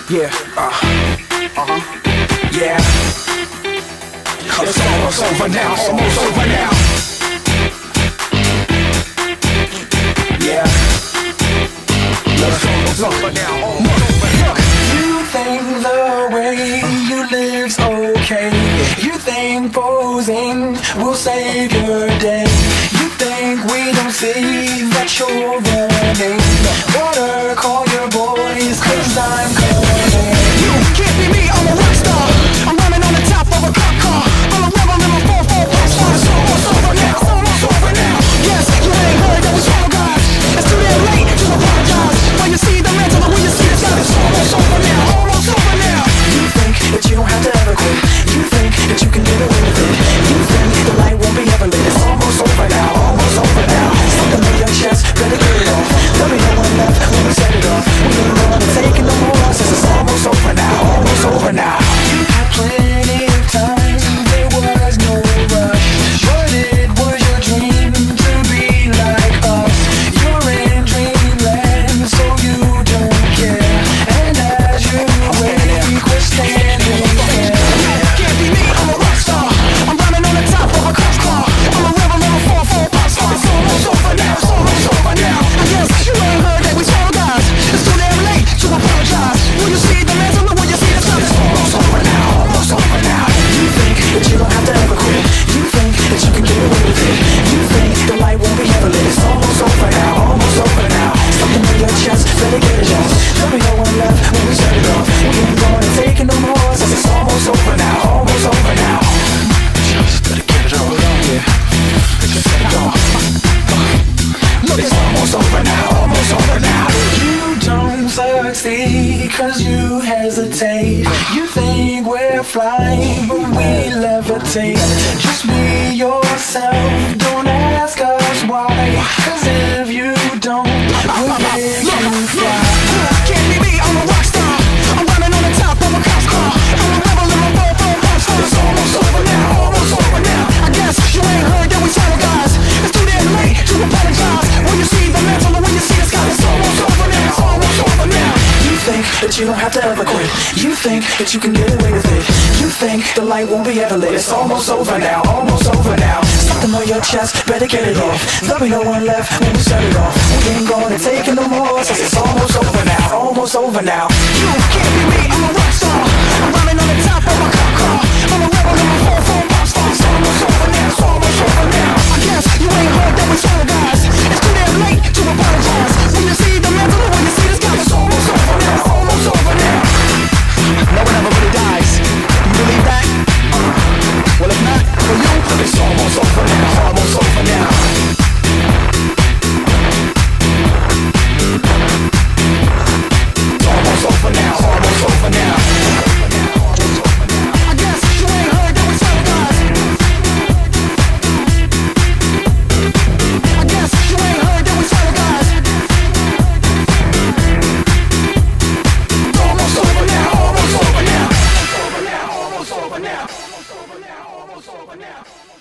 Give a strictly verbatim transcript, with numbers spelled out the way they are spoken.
Yeah, uh, uh-huh, yeah. It's almost over now, almost over now. Yeah. It's almost over now, almost over now. You think the way you live's okay. You think posing will save your day. You think we don't see that you're running. Water, call your boys, cause I'm coming. You can't be me, I'm a rock star. I'm running on the top of a cop car. I'm a rebel in my four four pop star. It's almost over now, almost over now. Yes, you ain't heard that we swallow guys. It's too damn late to apologize. When you see the mantle, when you see the sun, it's almost over now, almost over now. You think that you don't have to ever quit. You think that you can get away with it. You think the light won't be ever lit. It's almost over now, almost over now. Something on your chest, better get it off. There'll be no one left when we set it off. We ain't gonna take it no more losses. It's almost over now, almost over now. You had plenty of time, there was no rush. But it was your dream to be like us. You're in dreamland, so you don't care. And as you wake, we're standing there. Can't be me, I'm a rock star. I'm running on the top of a cop car. I'm a rebel in a four four pop star. It's almost over now, it's almost over now. I guess you ain't heard that we swallow guys. It's too damn late to apologize. When you see the mantle, when you see the sun, it's almost over now, almost over now. You think that you don't have to ever quit. You think that you can get away with it. You think the light won't be ever lit. It's almost over now, almost over now. Something on your chest, better get it off. There'll be no one left when we set it off. We ain't gonna take it no more, since it's almost over now, almost over now. Just better get it on, yeah. Just set it off. Look, it's almost over now, almost over now. You don't succeed cause you hesitate. You think we're flying but we levitate. Just be yourself, don't ask us why. Cause if you don't, we'll make you fly. Can't be me, I'm a rock star. I'm running on the top of a cop car. I'm a rebel in my four four pop star. It's almost over now, almost over now. I guess you ain't heard that we swallow guys. It's too damn late to apologize. When you see the mantle, when you see the sky, it's almost over now, it's almost over now. You think that you don't have to ever quit. You think that you can get away with it. You think the light won't be ever lit. It's almost over now, almost over now. Something on your chest, better get it off. There'll be no one left when we set it off. We ain't gonna take it no more, since it's almost over now, almost over now. You can't be me, I'm a rock star. I'm running on the top of a cop car. I'm a rebel in my four four pop star. It's almost over now, it's almost over now. I guess you ain't heard that we swallow guys. It's too damn late to apologize. When you see the mantle, when you see the sky, it's almost over now, almost over now. No one ever really dies. You believe that? Well, if not, for you, it's almost over now, almost over now. It's almost over now, almost over now. I guess you ain't heard that we swallow guys. I guess you ain't heard that we swallow guys. It's almost over now, almost over now. Almost over now, almost over now. Almost over now, almost over now.